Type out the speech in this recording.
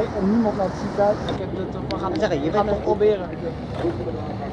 en niemand naar het ziekenhuis. We gaan het proberen.